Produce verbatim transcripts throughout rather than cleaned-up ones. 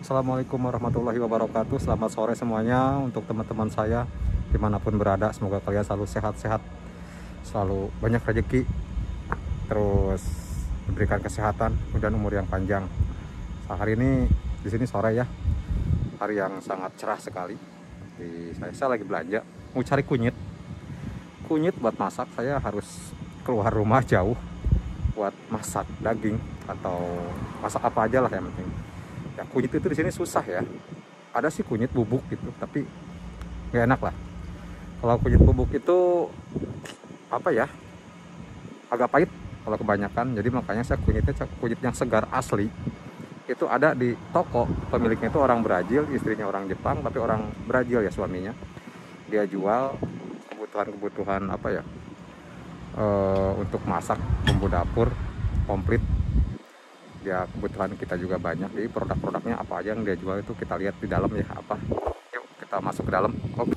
Assalamualaikum warahmatullahi wabarakatuh. Selamat sore semuanya untuk teman-teman saya dimanapun berada. Semoga kalian selalu sehat-sehat, selalu banyak rezeki, terus diberikan kesehatan dan umur yang panjang. Nah, hari ini di sini sore ya, hari yang sangat cerah sekali. Di, saya, saya lagi belanja, mau cari kunyit, kunyit buat masak. Saya harus keluar rumah jauh buat masak daging atau masak apa aja lah yang penting. Ya, kunyit itu di sini susah ya. Ada sih kunyit bubuk gitu, tapi nggak enak lah. Kalau kunyit bubuk itu apa ya? Agak pahit kalau kebanyakan. Jadi makanya saya kunyitnya kunyit yang segar asli. Itu ada di toko. Pemiliknya itu orang Brazil, istrinya orang Jepang, tapi orang Brazil ya suaminya. Dia jual kebutuhan-kebutuhan apa ya? E, untuk masak, bumbu dapur komplit. Ya kebutuhan kita juga banyak, jadi produk-produknya apa aja yang dia jual itu kita lihat di dalam ya apa. Yuk kita masuk ke dalam. Oke.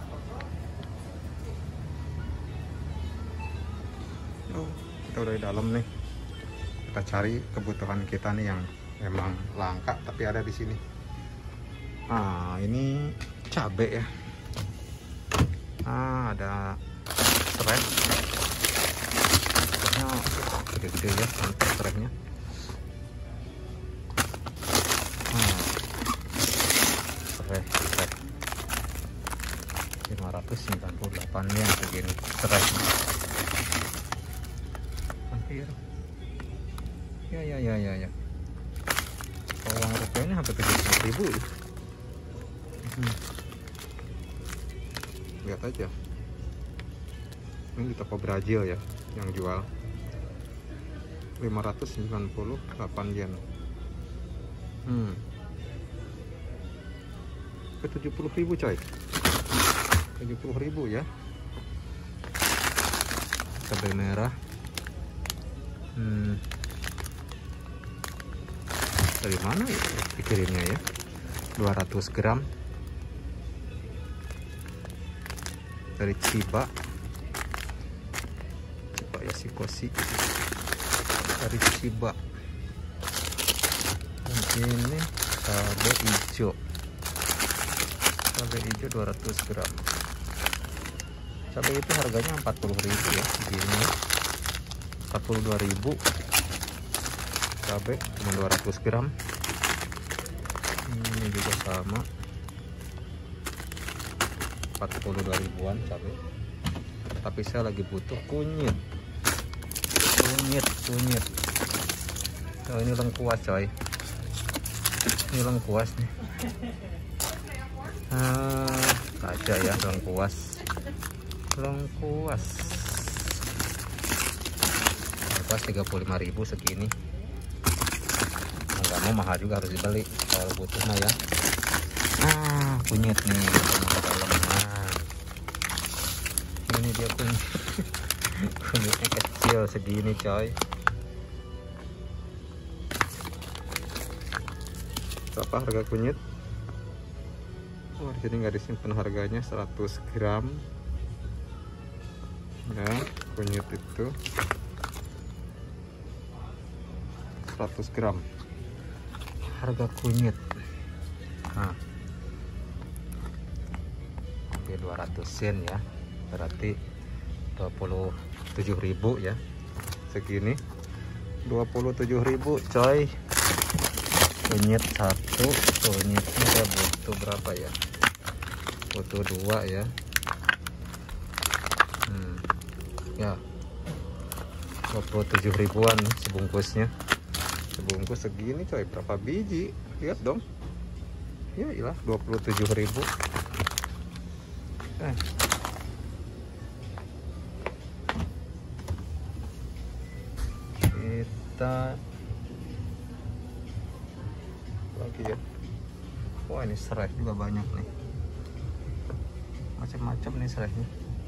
Oh, kita udah di dalam nih. Kita cari kebutuhan kita nih yang memang langka tapi ada di sini. Nah ini cabai ya. Ah ada serai. Gede-gede ya, mantap serainya. lima ratus sembilan puluh delapan yen segini serai. Hampir ya ya ya ya ya kalau uang rupiahnya hampir tujuh puluh ribu. hmm. Lihat aja, ini di toko Brazil ya yang jual lima ratus sembilan puluh delapan yen. hmm. Ke tujuh puluh ribu coy, tujuh puluh ribu ya. Cabai merah hmm. Dari mana ya dikirimnya ya? Dua ratus gram dari Chiba. Coba ya si kosi dari Chiba. Dan ini cabai hijau, cabai hijau dua ratus gram. Cabai itu harganya empat puluh ribu ya, gini empat puluh dua ribu. Cabai cuma dua ratus gram. Ini juga sama empat puluh dua ribuan cabai. Tapi saya lagi butuh kunyit. Kunyit, kunyit. Oh, ini lengkuas coy. Ini lengkuas nih. Ah, aja ya lengkuas. Lengkuas. Lengkuas tiga puluh lima ribu segini. Nggak mau mahal juga harus dibeli kalau butuh mah ya. Ah, kunyit nih. Nah, ini dia kunyit. Kunyitnya kecil segini coy. Berapa harga kunyit? Oh, di sini nggak disimpan harganya. Seratus gram ya kunyit itu seratus gram harga kunyit. Nah hampir dua ratus sen ya, berarti dua puluh tujuh ribu ya, segini dua puluh tujuh ribu coy. Kunyit satu, kunyitnya saya butuh berapa ya, butuh dua ya. hmm. Ya dua puluh tujuh ribuan sebungkusnya. Sebungkus segini coy, berapa biji? Lihat dong ya, ilah dua puluh tujuh ribu. eh. Kita lagi ya. Wah ini serai juga banyak nih, macam-macam nih serainya.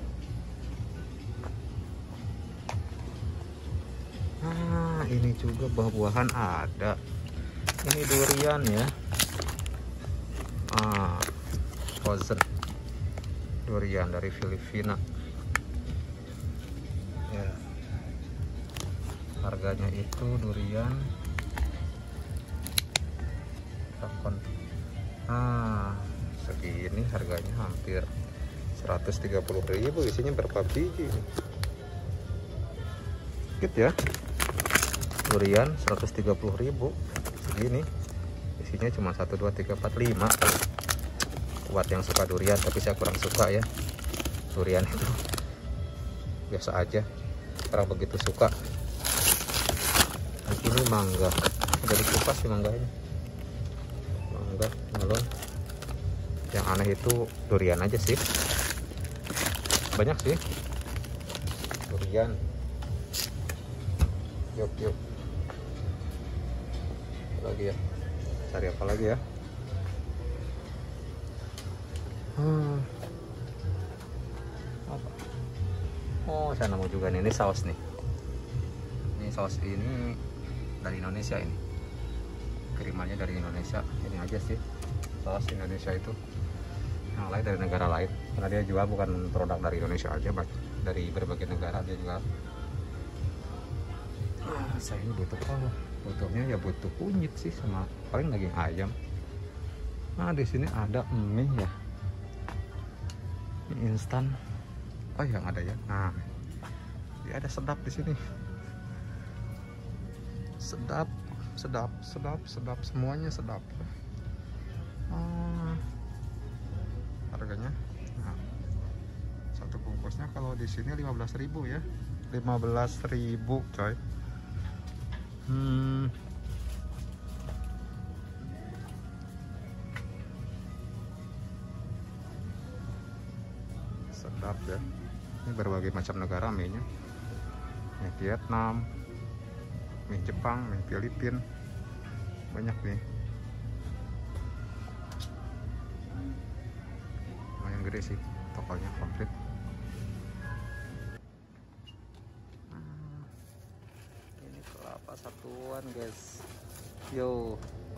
Ah ini juga buah-buahan ada. Ini durian ya. Ah frozen durian dari Filipina ya. Harganya itu durian Nah, segini harganya hampir seratus tiga puluh ribu. Isinya berapa biji? Sedikit ya. Durian seratus tiga puluh ribu. Segini. Isinya cuma satu dua tiga empat lima. Buat yang suka durian, tapi saya kurang suka ya. Durian itu biasa aja. Kurang begitu suka. Nah, ini mangga. Udah dikupas sih mangganya. Mangga, melon. Yang aneh itu durian aja sih. Banyak sih durian. Yuk yuk. Apa lagi ya? Cari apa lagi ya? Hmm. Apa? Oh, saya nemu juga nih. Ini saus nih. Ini saus ini dari Indonesia ini. Kirimannya dari Indonesia. Ini aja sih saus Indonesia itu. Yang lain dari negara lain. Karena dia jual bukan produk dari Indonesia aja, dari berbagai negara dia jual. Ah, saya ini butuh apa? Butuhnya ya butuh kunyit sih sama paling daging ayam. Nah, di sini ada mie ya. Mie instan. Oh, yang ada ya. Nah, dia ada sedap di sini. Sedap, sedap, sedap, sedap, semuanya sedap. Ah, harganya. Nah, satu bungkusnya kalau di sini lima belas ribu ya. lima belas ribu, coy. Hmm. Sedap ya. Ini berbagai macam negara mie-nya. Mie Vietnam, mie Jepang, mie Filipina. Banyak nih. Lumayan gede sih tokonya, komplit. Ini kelapa satuan, guys. Yo.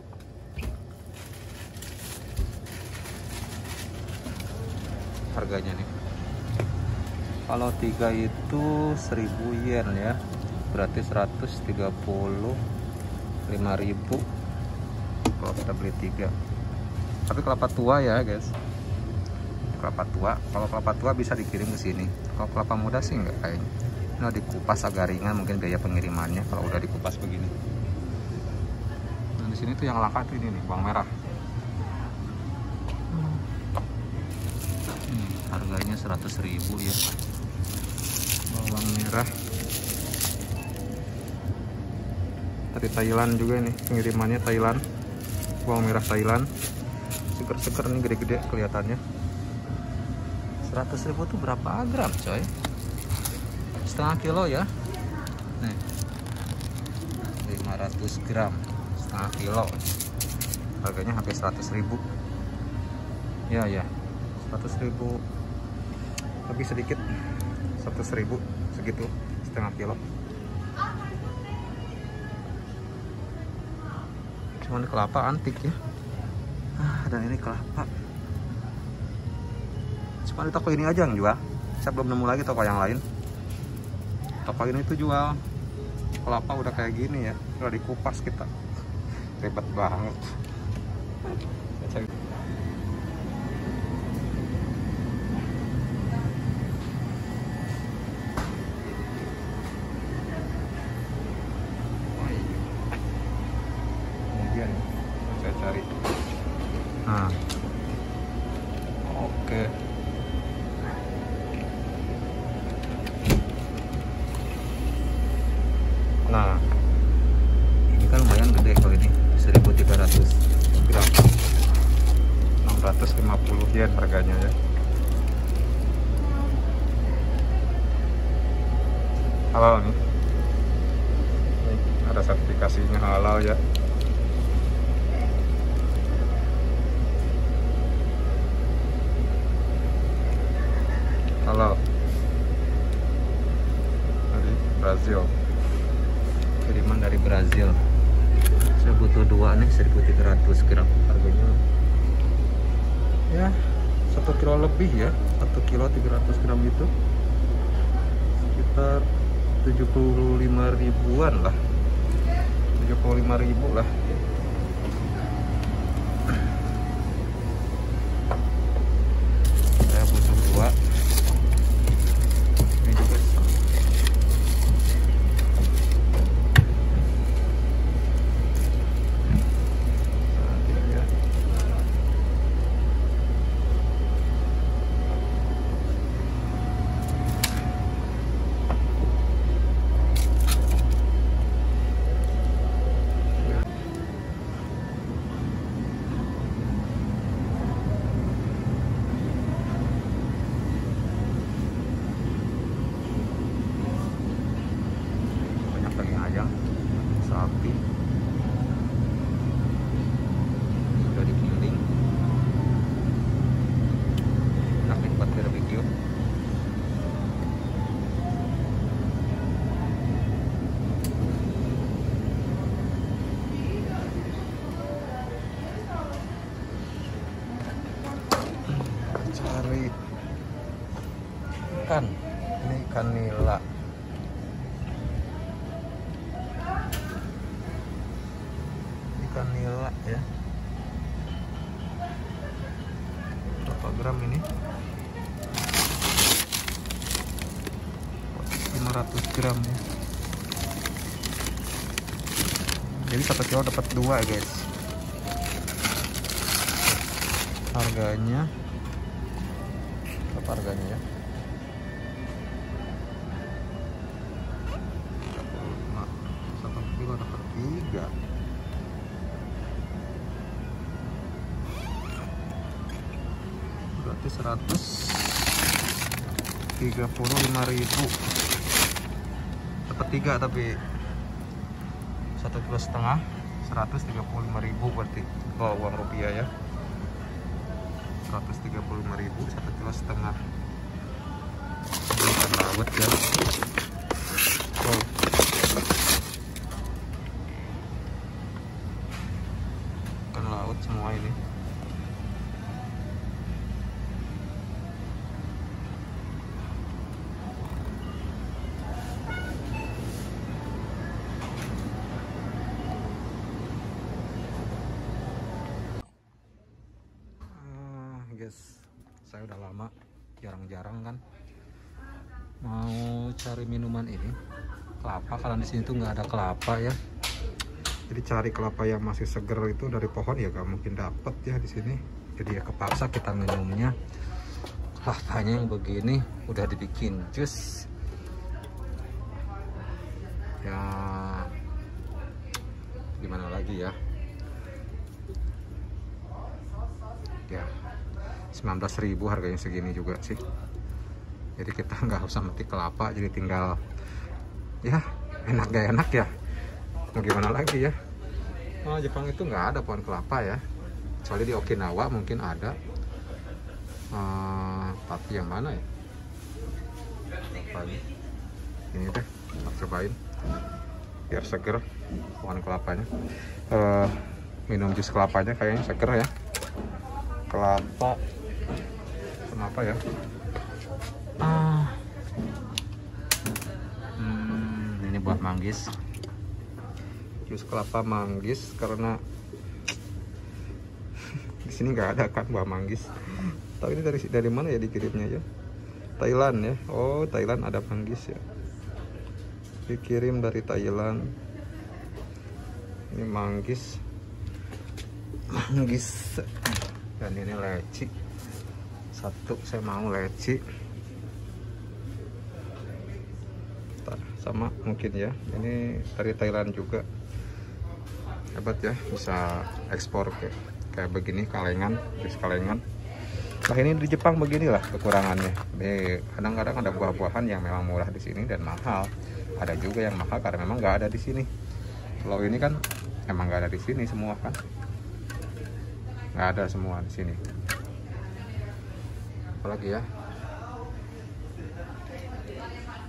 Harganya nih. Kalau tiga itu seribu yen ya, berarti seratus tiga puluh lima ribu kalau kita beli tiga. Tapi kelapa tua ya guys, kelapa tua. Kalau kelapa tua bisa dikirim ke sini. Kalau kelapa muda sih enggak kayaknya. Nah, dikupas agak ringan mungkin biaya pengirimannya kalau udah dikupas begini. Nah, di sini tuh yang langka tuh ini nih, bawang merah. Hmm, harganya seratus ribu ya. Bawang merah dari Thailand juga nih, pengirimannya Thailand. Bawang merah Thailand, seger-seger nih, gede-gede kelihatannya. Seratus ribu tuh berapa gram coy? Setengah kilo ya. Nih, lima ratus gram, setengah kilo. Harganya hampir seratus ribu. Ya ya, seratus ribu lebih sedikit. Seratus ribu segitu, setengah kilo. Cuman kelapa antik ya. Ah, dan ini kelapa. Cuma di toko ini aja yang jual. Saya belum nemu lagi toko yang lain. Toko ini tuh jual kelapa udah kayak gini ya, udah dikupas kita. Ribet banget. Saya cari. Saya cari. Nah, oke. Nah, ini kan lumayan gede kalau ini, seribu tiga ratus gram, enam ratus lima puluh yen harganya ya. Halal nih. Nih, ada sertifikasinya halal ya. Halal dari Brazil, kiriman dari Brazil. Saya butuh dua nih, seribu tiga ratus gram. Harganya ya satu kilo lebih ya, satu kilo tiga ratus gram itu sekitar tujuh puluh lima ribuan lah, tujuh puluh lima ribu lah. rapi, sudah digiling, enak nih buat barbecue. Cari ikan, ini ikan nila. Ikan nila ya. Berapa gram ini? lima ratus gram ya. Jadi satu kilo dapat dua guys. Harganya berapa harganya ya? tiga puluh lima. Satu kilo dapat tiga. Berarti seratus tiga puluh lima ribu. Dapat tiga tapi satu kilo setengah, seratus tiga puluh lima ribu berarti. Oh, uang rupiah ya. seratus tiga puluh lima ribu satu kilo setengah. Ini ikan laut ya. Oh. Ikan laut semua ini. Guys, saya udah lama jarang-jarang kan mau cari minuman ini kelapa, karena di sini tuh nggak ada kelapa ya. Jadi cari kelapa yang masih seger itu dari pohon ya gak mungkin dapet ya di sini. Jadi ya kepaksa kita minumnya kelapanya yang begini, udah dibikin jus ya, gimana lagi ya. Ya sembilan belas ribu harganya segini juga sih. Jadi kita nggak usah metik kelapa, jadi tinggal ya enak gak enak ya, mau gimana lagi ya. Oh, Jepang itu nggak ada pohon kelapa ya, kecuali di Okinawa mungkin ada. Uh, tapi yang mana ya? Apa ini? Ini deh, kita cobain biar seger pohon kelapanya. Uh, minum jus kelapanya kayaknya seger ya. Kelapa kenapa ya? Ah, hmm, ini buah manggis, jus kelapa manggis, karena di sini nggak ada kan buah manggis. Tapi ini dari dari mana ya dikirimnya ya? Thailand ya. Oh, Thailand ada manggis ya. Dikirim dari Thailand. Ini manggis, manggis. Dan ini leci. Satu saya mau leci. Sama mungkin ya. Ini dari Thailand juga. Hebat ya, bisa ekspor ke kayak begini, kalengan, jus kalengan. Nah, ini di Jepang beginilah kekurangannya. Kadang-kadang ada buah-buahan yang memang murah di sini dan mahal. Ada juga yang mahal karena memang nggak ada di sini. Kalau ini kan emang nggak ada di sini semua kan. Nggak ada semua di sini. Apalagi ya,